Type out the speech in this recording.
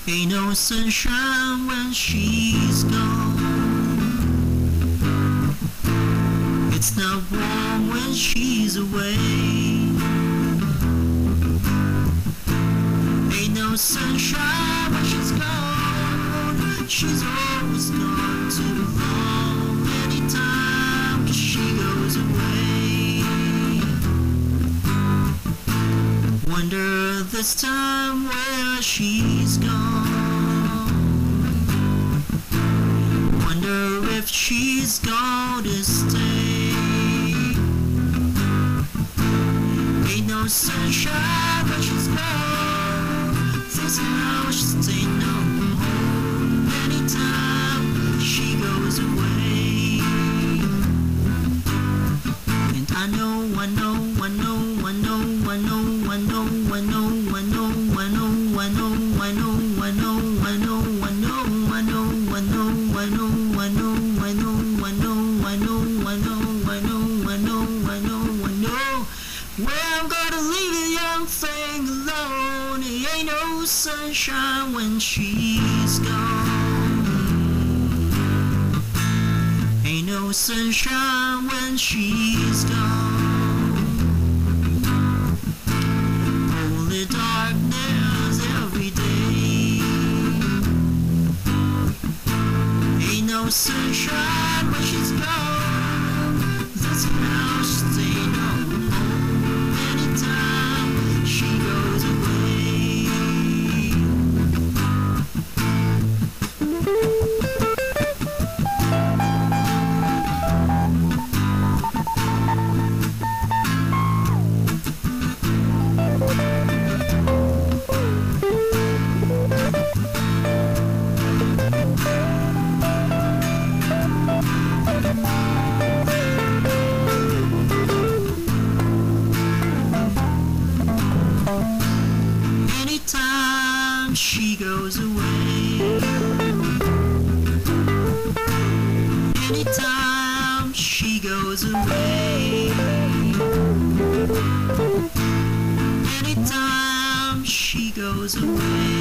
Ain't no sunshine when she's gone. It's not warm when she's away. Ain't no sunshine when she's gone. She's always gone too long. Anytime she goes away. Wonder this time where she's gone. Wonder if she's gonna stay. Ain't no sunshine when she's gone. Thinks how she'll stay no home. Anytime she goes away. And I know where I'm gonna leave a young thing alone. It ain't no sunshine when she's gone. Ain't no sunshine when she's gone. Only darkness every day. Ain't no sunshine when she's gone. That's how she stay no home. Anytime she goes away. Anytime she goes away. Anytime she goes away. Anytime she goes away.